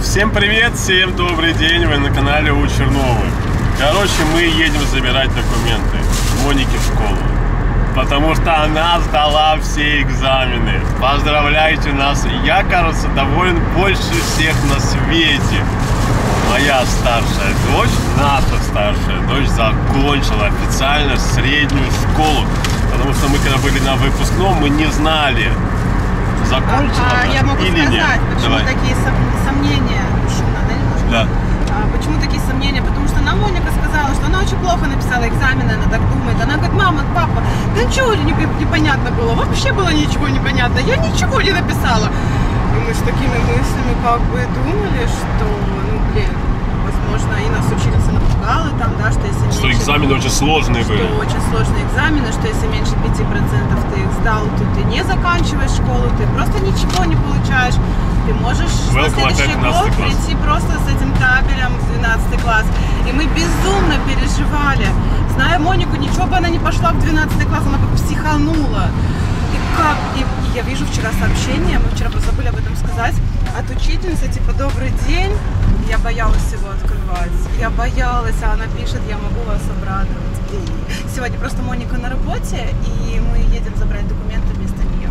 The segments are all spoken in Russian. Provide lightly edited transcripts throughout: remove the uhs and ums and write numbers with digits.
Всем привет, всем добрый день, вы на канале у Черновой. Короче, мы едем забирать документы Монике в школу, потому что она сдала все экзамены. Поздравляйте нас, я, кажется, доволен больше всех на свете. Моя старшая дочь, наша старшая дочь, закончила официально среднюю школу, потому что мы, когда были на выпускном, мы не знали, закончила я могу или сказать, нет. почему такие сомнения. Шумно, да, немножко? Да. Почему такие сомнения? Потому что нам Моника сказала, что она очень плохо написала экзамены, она так думает. Она говорит: мама, папа, да ничего непонятно было, вообще было ничего непонятно, я ничего не написала. И мы с такими мыслями как бы думали, что, возможно, и нас учительница напугала там, да, что если что меньше, экзамены очень сложные были. Что очень сложные экзамены, что если меньше 5% ты их сдал, то ты не заканчиваешь школу, ты просто ничего не получаешь. Ты можешь на следующий год прийти просто с этим табелем в 12 класс. И мы безумно переживали. Зная Монику, ничего бы она не пошла в 12 класс, она бы психанула. И я вижу вчера сообщение, мы вчера забыли об этом сказать, от учительницы, типа: добрый день. Я боялась его открывать. Я боялась, а она пишет: я могу вас обрадовать. Сегодня просто Моника на работе, и мы едем забрать документы вместо нее.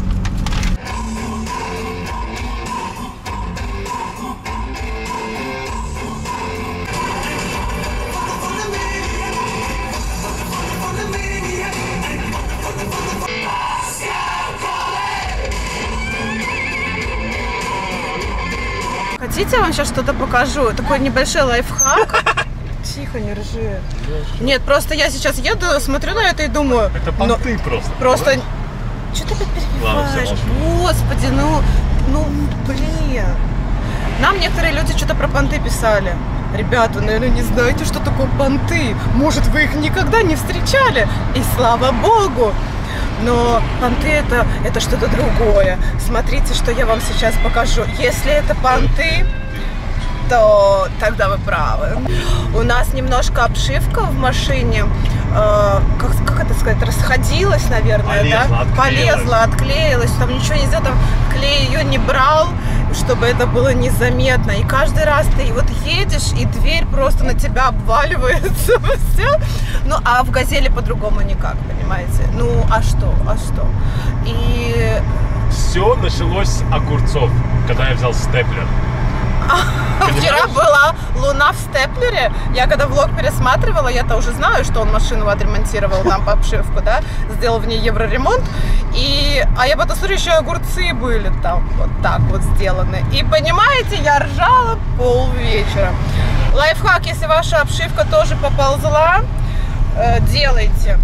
Хотите, я вам сейчас что-то покажу? Такой небольшой лайфхак. Тихо, не ржи. Нет, просто я сейчас еду, смотрю на это и думаю... Это понты просто. Просто... Что ты опять перебиваешь? Господи, блин. Нам некоторые люди что-то про понты писали. Ребята, наверное, не знаете, что такое понты. Может, вы их никогда не встречали? И слава богу. Но понты это что-то другое. Смотрите, что я вам сейчас покажу. Если это понты, то тогда вы правы. У нас немножко обшивка в машине, как это сказать, расходилась, наверное, полезла, отклеилась, там ничего нельзя, там клей ее не брал, чтобы это было незаметно. И каждый раз ты вот едешь, и дверь просто на тебя обваливается. Все. Ну, а в «Газели» по-другому никак, понимаете? Ну, а что? И... Все началось с огурцов, когда я взял степлер. Вчера была луна в степлере. Я когда влог пересматривала, я-то уже знаю, что он машину отремонтировал нам по обшивку, да, сделал в ней евроремонт. А я потом смотрю, еще огурцы были там вот так вот сделаны. И понимаете, я ржала полвечера. Лайфхак: если ваша обшивка тоже поползла, делайте.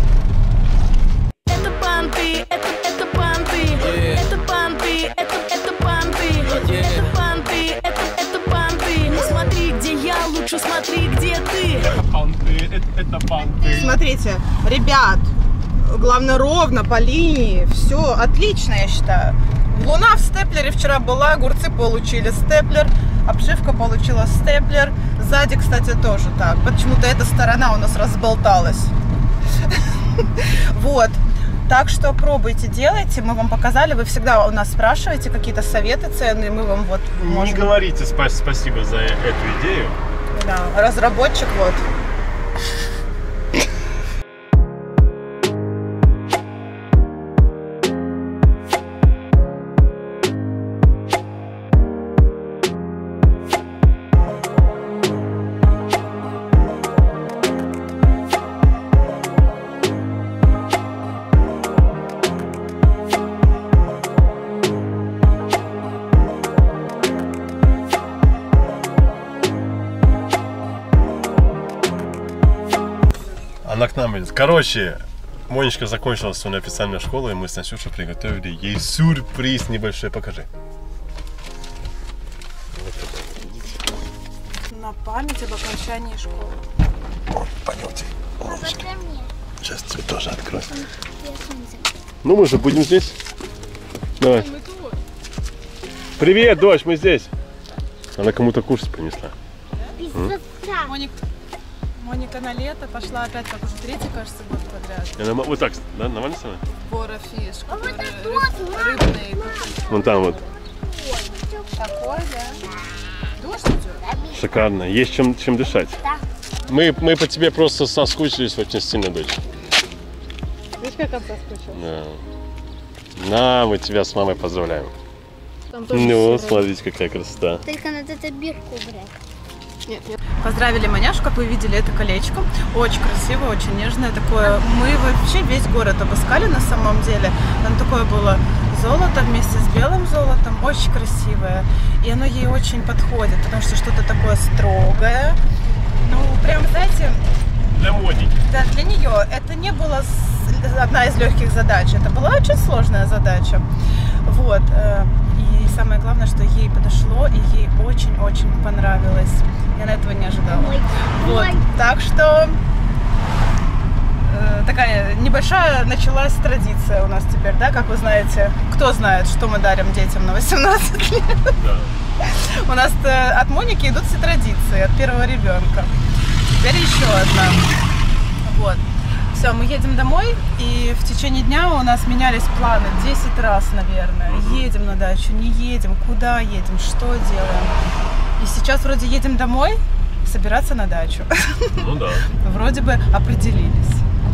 Это понты, это понты, это понты, это понты, это понты, это понты. Не смотри, где я, лучше смотри, где ты. Это понты, это понты. Смотрите, ребят, главное ровно по линии, все отлично, я считаю. Луна в степлере вчера была, огурцы получили степлер, обшивка получила степлер. Сзади, кстати, тоже так. Почему-то эта сторона у нас разболталась. Вот. Так что пробуйте, делайте. Мы вам показали. Вы всегда у нас спрашиваете какие-то советы ценные. Мы вам вот можем... Не говорите спасибо за эту идею. Да, разработчик вот. Она к нам идет. Короче, Монечка закончила свою официальную школу, и мы с Настюшей приготовили ей сюрприз небольшой. Покажи. На память об окончании школы. Вот, пойдемте. Сейчас тебе тоже открою. Ну мы же будем здесь. Давай. Привет, дочь, мы здесь. Она кому-то кушать принесла. Моника на лето пошла опять, как уже третий, кажется, год подряд. Она, вот так, да, нормально сама? Бора фиш, рыбные. Вон там вот. Такой, да? Дождь идет? Шикарно. Есть чем дышать. Да. Мы по тебе просто соскучились очень сильно, дочь. Видишь, как он соскучился? Да. На, мы тебя с мамой поздравляем. Ну, смотрите, какая красота. Только надо эту бирку брать. Нет. Поздравили маняшу, как вы видели, это колечко. Очень красивое, очень нежное такое. Мы вообще весь город обыскали на самом деле. Там такое было золото вместе с белым золотом. Очень красивое. И оно ей очень подходит, потому что что-то такое строгое. Ну, прям, знаете... Для Моники. Да, для нее это не было одна из легких задач. Это была очень сложная задача. Вот. И самое главное, что ей подошло, и ей очень-очень понравилось. Я на этого не ожидала. Вот. Так что такая небольшая началась традиция у нас теперь, да, как вы знаете. Кто знает, что мы дарим детям на 18 лет? Да. У нас от Моники идут все традиции, от первого ребенка. Теперь еще одна. Вот. Все, мы едем домой, и в течение дня у нас менялись планы 10 раз, наверное. Едем на дачу, не едем, куда едем, что делаем. И сейчас вроде едем домой, собираться на дачу. Ну да. Вроде бы определились.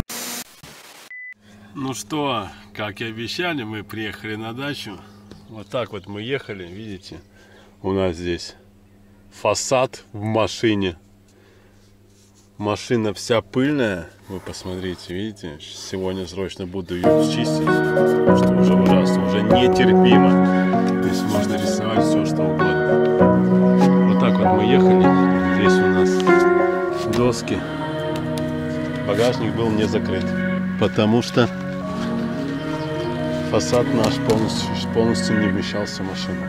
Ну что, как и обещали, мы приехали на дачу. Вот так вот мы ехали, видите, у нас здесь фасад в машине. Машина вся пыльная, вы посмотрите, видите, сегодня срочно буду ее чистить, потому что уже ужасно, уже нетерпимо. Здесь можно рисовать все, что угодно. Вот так вот мы ехали, здесь у нас доски. Багажник был не закрыт, потому что фасад наш полностью не вмещался в машину.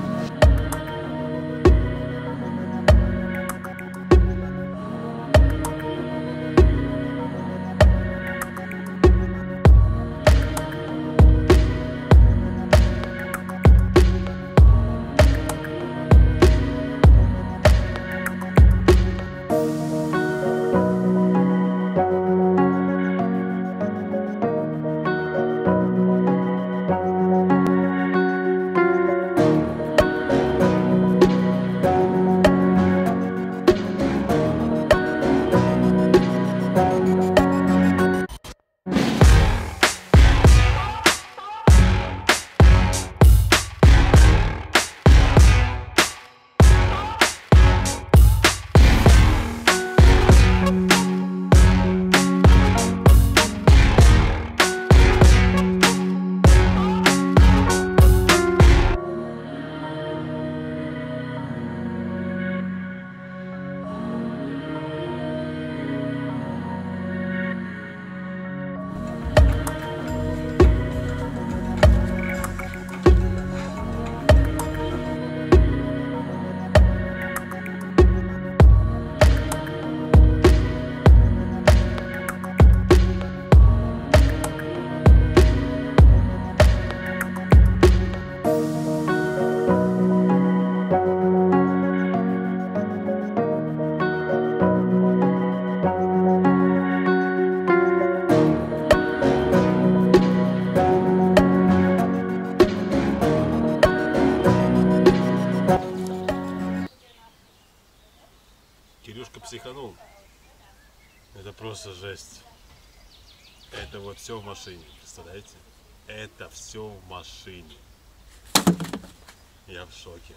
Психанул. Это просто жесть. Это вот все в машине, представляете? Это все в машине. Я в шоке.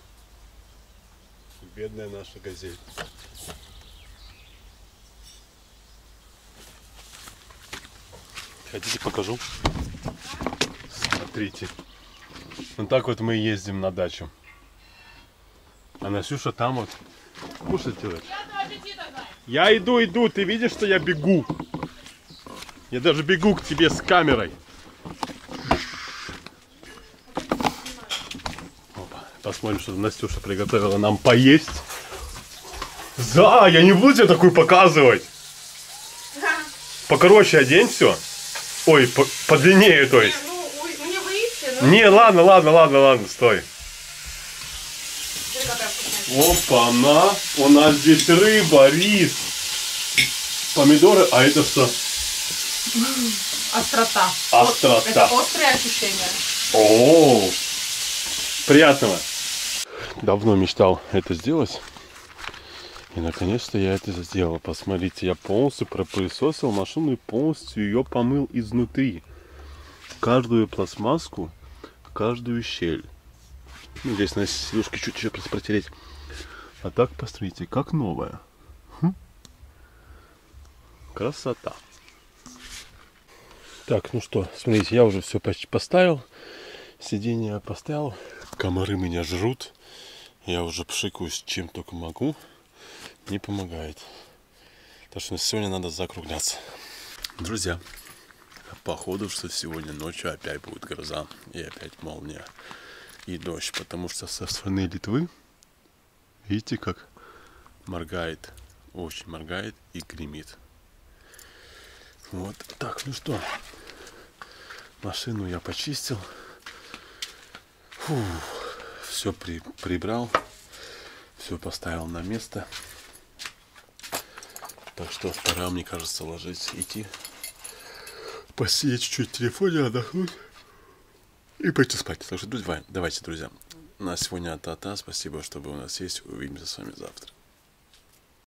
Бедная наша газель. Хотите, покажу? Смотрите. Вот так вот мы ездим на дачу. А Насюша там вот кушать делает. Я иду, ты видишь, что я бегу? Я даже бегу к тебе с камерой. Опа. Посмотрим, что Настюша приготовила нам поесть. Я не буду тебе такую показывать. Покороче одень все. Ой, подлиннее, то есть. Мне выйти, но... Не, ладно, стой. Опа-на! У нас здесь рыба, рис, помидоры, а это что? Острота. Острота. Это острые ощущения. О, приятного. давно мечтал это сделать. И наконец-то я это сделал. Посмотрите, я полностью пропылесосил машину и полностью ее помыл изнутри. Каждую пластмасску, каждую щель. Ну, здесь на сидушке чуть еще протереть. А так, посмотрите, как новая. Красота. Так, ну что, смотрите, я уже все почти поставил. Сиденье поставил. Комары меня жрут. Я уже пшикаюсь чем только могу. Не помогает. Так что сегодня надо закругляться. Друзья, походу, что сегодня ночью опять будет гроза. И опять молния. И дождь. Потому что со стороны Литвы, видите, как моргает. Очень моргает и гремит. Вот. Так, ну что. Машину я почистил. Все прибрал. Все поставил на место. Так что пора, мне кажется, идти. Посидеть чуть-чуть в телефоне, отдохнуть. И пойти спать. Так что, друзья, давайте, друзья. На сегодня та-та. Спасибо, что вы у нас есть. Увидимся с вами завтра.